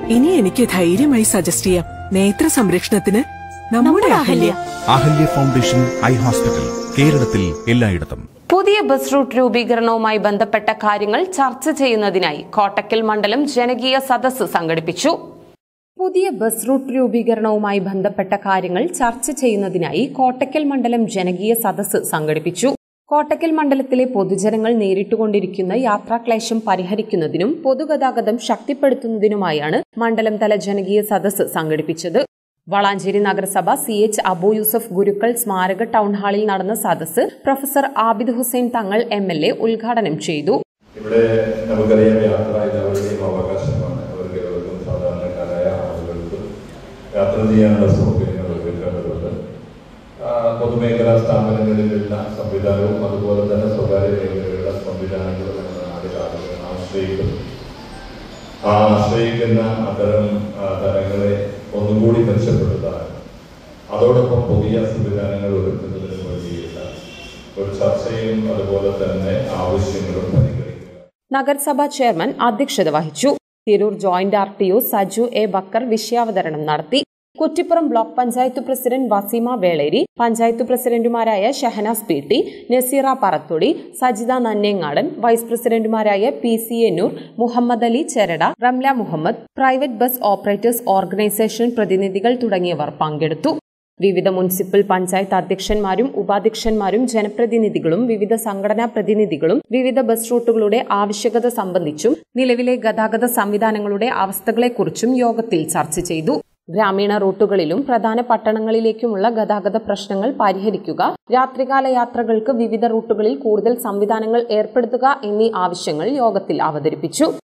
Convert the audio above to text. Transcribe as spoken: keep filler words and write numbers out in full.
ഇനി എനിക്ക് ധൈര്യമായി സജസ്റ്റ് ചെയ്യാം. നേത്ര സംരക്ഷണത്തിന് നമ്മുടെ Ahalya. Ahalya foundation eye hospital, കേരളത്തിൽ എല്ലായിടത്തും. പുതിയ ബസ് റൂട്ട് രൂപീകരണവുമായി ബന്ധപ്പെട്ട കാര്യങ്ങൾ ചർച്ച ചെയ്യുന്നതിനായി കോട്ടക്കൽ മണ്ഡലം ജനകീയ സദസ്സ് സംഘടിപ്പിച്ചു. പുതിയ ബസ് റൂട്ട് രൂപീകരണവുമായി ബന്ധപ്പെട്ട കാര്യങ്ങൾ ചർച്ച ചെയ്യുന്നതിനായി കോട്ടക്കൽ മണ്ഡലം ജനകീയ സദസ്സ് സംഘടിപ്പിച്ചു. കോട്ടക്കൽ മണ്ഡലത്തിലെ പൊതുജനങ്ങൾ നേരിട്ടുകൊണ്ടിരിക്കുന്ന യാത്രാക്ലേശം പരിഹരിക്കുന്നതിനും പൊതുഗതാഗതം ശക്തിപ്പെടുത്തുന്നതിനുമായാണ് മണ്ഡലം തല ജനകീയ സദസ്സ് സംഘടിപ്പിച്ചത്. വളാഞ്ചേരി നഗരസഭ സി എച്ച് അബു യൂസഫ് ഗുരുക്കൾ സ്മാരക ടൗൺ ഹാളിൽ നടന്ന സദസ്സ് professor Abid Hussain Thangal M L A ഉദ്ഘാടനം ചെയ്തു. ഇവിടെ നമുക്കറിയാം, യാത്ര എല്ലാവരുടെയും അവകാശമാണ്. അവർക്ക് ഏവർക്കും സാധാരണക്കാരായ ആളുകൾക്ക് യാത്ര ചെയ്യാനുള്ള സൗകര്യങ്ങൾ ഒരുക്കേണ്ടതുണ്ട്. പൊതുമേഖലാ സ്ഥാപനങ്ങളിലുള്ള സംവിധാനവും അതുപോലെ തന്നെ സ്വകാര്യ മേഖലയിലുള്ള സംവിധാനങ്ങളും നമ്മുടെ നാട്ടിൽ ആളുകൾ ആശ്രയിക്കുന്നു. ആ ആശ്രയിക്കുന്ന അത്തരം തരങ്ങളെ ഒന്നുകൂടി മെച്ചപ്പെടുത്താൻ, അതോടൊപ്പം പുതിയ സംവിധാനങ്ങൾ ഒരുക്കുന്നതിന് വേണ്ടിയുള്ള ഒരു ചർച്ചയും അതുപോലെ തന്നെ ആവശ്യങ്ങളും പരിഗണിക്കുക. നഗരസഭാ ചെയർമാൻ അധ്യക്ഷത വഹിച്ചു. Tirur joint R T O Saju A Bakkar വിഷയാവതരണം നടത്തി. കുറ്റിപ്പുറം ബ്ലോക്ക് പഞ്ചായത്ത് പ്രസിഡന്റ് വസീമ വേളേരി, പഞ്ചായത്ത് പ്രസിഡന്റുമാരായ Shahnas P T, Nazeera Parathodi, Sajitha Nannengadan, vice പ്രസിഡന്റുമാരായ P C Ennoor, Muhammad Ali Cherada, Ramla Muhammad, private bus operators organisation പ്രതിനിധികൾ തുടങ്ങിയവർ പങ്കെടുത്തു. വിവിധ മുനിസിപ്പൽ പഞ്ചായത്ത് അധ്യക്ഷന്മാരും ഉപാധ്യക്ഷന്മാരും ജനപ്രതിനിധികളും വിവിധ സംഘടനാ പ്രതിനിധികളും വിവിധ ബസ് റൂട്ടുകളുടെ ആവശ്യകത സംബന്ധിച്ചും നിലവിലെ ഗതാഗത സംവിധാനങ്ങളുടെ അവസ്ഥകളെക്കുറിച്ചും യോഗത്തിൽ ചർച്ച ചെയ്തു. ഗ്രാമീണ റൂട്ടുകളിലും പ്രധാന പട്ടണങ്ങളിലേക്കുമുള്ള ഗതാഗത പ്രശ്നങ്ങൾ പരിഹരിക്കുക, രാത്രികാല യാത്രകൾക്ക് വിവിധ റൂട്ടുകളിൽ കൂടുതൽ സംവിധാനങ്ങൾ ഏർപ്പെടുത്തുക എന്നീ ആവശ്യങ്ങൾ യോഗത്തിൽ അവതരിപ്പിച്ചു.